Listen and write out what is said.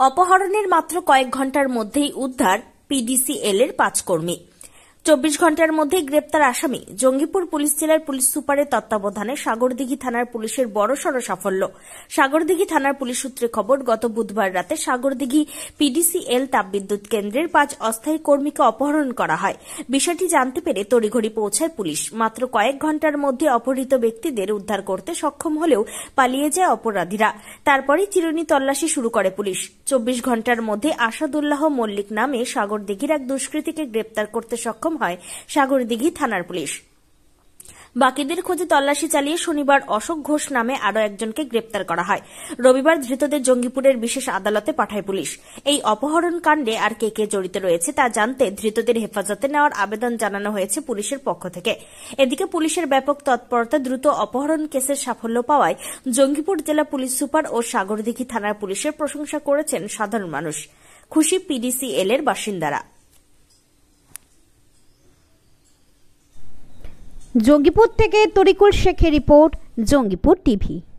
অপহরণের মাত্র কয়েক ঘন্টার মধ্যেই উদ্ধার পিডিসিএল এর ৫ কর্মী। ২৪ ঘন্টার মধ্যেই গ্রেপ্তার আসামি। জঙ্গিপুর পুলিশ জেলার পুলিশ সুপারের তত্ত্বাবধানে সাগরদিঘি থানার পুলিশের বড়সড় সাফল্য। সাগরদিঘি থানার পুলিশ সূত্রে খবর, গত বুধবার রাতে সাগরদিঘি পিডিসিএল তাপবিদ্যুৎ কেন্দ্রের ৫ অস্থায়ী কর্মীকে অপহরণ করা হয়। বিষয়টি জানতে পেরে তড়িঘড়ি পৌঁছায় পুলিশ। মাত্র কয়েক ঘন্টার মধ্যে অপহৃত ব্যক্তিদের উদ্ধার করতে সক্ষম হলেও পালিয়ে যায় অপরাধীরা। তারপরে চিরুনি তল্লাশি শুরু করে পুলিশ। ২৪ ঘন্টার মধ্যে আসাদুল্লাহ মল্লিক নামে সাগরদিঘির এক দুষ্কৃতীকে গ্রেপ্তার করতে সক্ষম হয় সাগরদিঘি থানার পুলিশ। বাকিদের খোঁজে তল্লাশি চালিয়ে শনিবার অশোক ঘোষ নামে আরও একজনকে গ্রেপ্তার করা হয়। রবিবার ধৃতদের জঙ্গিপুরের বিশেষ আদালতে পাঠায় পুলিশ। এই অপহরণ কাণ্ডে আর কে কে জড়িত রয়েছে তা জানতে ধৃতদের হেফাজতে নেওয়ার আবেদন জানানো হয়েছে পুলিশের পক্ষ থেকে। এদিকে পুলিশের ব্যাপক তৎপরতা দ্রুত অপহরণ কেসের সাফল্য পাওয়ায় জঙ্গিপুর জেলা পুলিশ সুপার ও সাগরদিঘি থানার পুলিশের প্রশংসা করেছেন সাধারণ মানুষ। খুশি পিডিসিএল এর বাসিন্দারা। জঙ্গিপুর থেকে তরিকুল শেখের রিপোর্ট, জঙ্গিপুর টিভি।